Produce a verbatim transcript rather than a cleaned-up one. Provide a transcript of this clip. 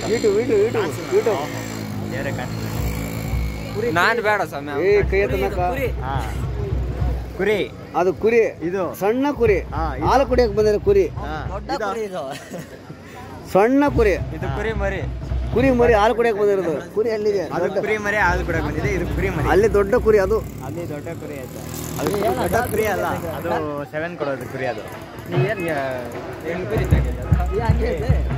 YouTube YouTube YouTube YouTube ಬೇರೆ ನಾನು ಬೇಡ ಸ್ವಾಮಿ. ಏ ಕೈ ಎತ್ತನಕ ಕುರಿ ಅದು ಕುರಿ. ಇದು ಸಣ್ಣ ಕುರಿ, ಹಾಲು ಕುಡಿಯಕ್ಕೆ ಬಂದಿರೋ ಕುರಿ. ಸಣ್ಣ ಕುರಿ, ಇದು ಕುರಿ ಮರಿ. ಕುರಿ ಮರಿ ಹಾಲು ಕುಡಿಯಕ್ಕೆ ಬಂದಿರೋದು. ಕುರಿ ಅಲ್ಲಿದೆ, ಅದು ಕುರಿ ಮರಿ ಹಾಲು ಕುಡಿಯಕ್ಕೆ ಬಂದಿದೆ. ಇದು ಕುರಿ ಮರಿ. ಅಲ್ಲಿ ದೊಡ್ಡ ಕುರಿ, ಅದು ಅಲ್ಲಿ ದೊಡ್ಡ ಕುರಿ ಆಯ್ತು. ಅದು ದೊಡ್ಡ ಕುರಿ ಅಲ್ಲ, ಅದು ಸೆವೆನ್ ಕೊಡೋದು ಕುರಿ. ಅದು ನೀ ಏನು ಹೆಣ್ಣು ಕುರಿ